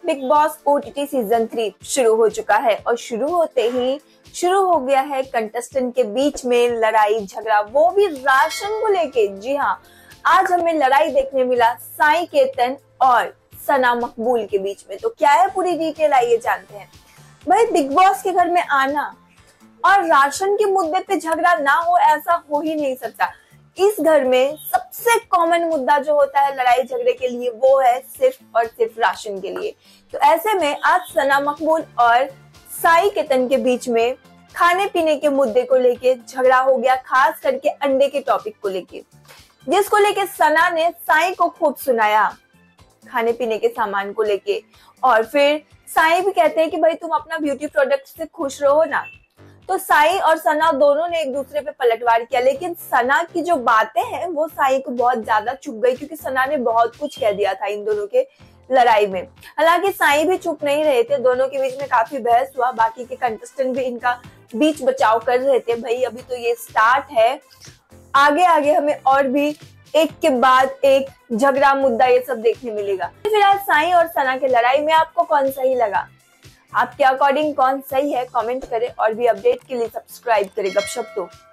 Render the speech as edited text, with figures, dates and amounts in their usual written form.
Big boss OTT season 3 शुरू हो चुका है और शुरू होते ही शुरू हो गया है कंटेस्टेंट के बीच में लड़ाई झगड़ा, वो भी राशन को लेके। जी हाँ, आज हमें लड़ाई देखने मिला साई केतन और सना मकबूल के बीच में। तो क्या है पूरी डिटेल, आइए जानते हैं। भाई, बिग बॉस के घर में आना और राशन के मुद्दे पे झगड़ा ना हो, ऐसा हो ही नहीं सकता। इस घर में सबसे कॉमन मुद्दा जो होता है लड़ाई झगड़े के लिए, वो है सिर्फ और सिर्फ राशन के लिए। तो ऐसे में आज सना मकबूल और साई केतन के बीच में खाने पीने के मुद्दे को लेके झगड़ा हो गया, खास करके अंडे के टॉपिक को लेके, जिसको लेके सना ने साई को खूब सुनाया खाने पीने के सामान को लेके। और फिर साई भी कहते हैं कि भाई तुम अपना ब्यूटी प्रोडक्ट से खुश रहो ना। तो साई और सना दोनों ने एक दूसरे पे पलटवार किया, लेकिन सना की जो बातें हैं वो साई को बहुत ज्यादा चुभ गई, क्योंकि सना ने बहुत कुछ कह दिया था इन दोनों के लड़ाई में। हालांकि साई भी चुप नहीं रहे थे, दोनों के बीच में काफी बहस हुआ। बाकी के कंटेस्टेंट भी इनका बीच बचाव कर रहे थे। भाई, अभी तो ये स्टार्ट है, आगे आगे हमें और भी एक के बाद एक झगड़ा मुद्दा ये सब देखने मिलेगा। फिलहाल साई और सना के लड़ाई में आपको कौन सही लगा? आपके अकॉर्डिंग कौन सही है? कमेंट करें और भी अपडेट के लिए सब्सक्राइब करें गपशप तो।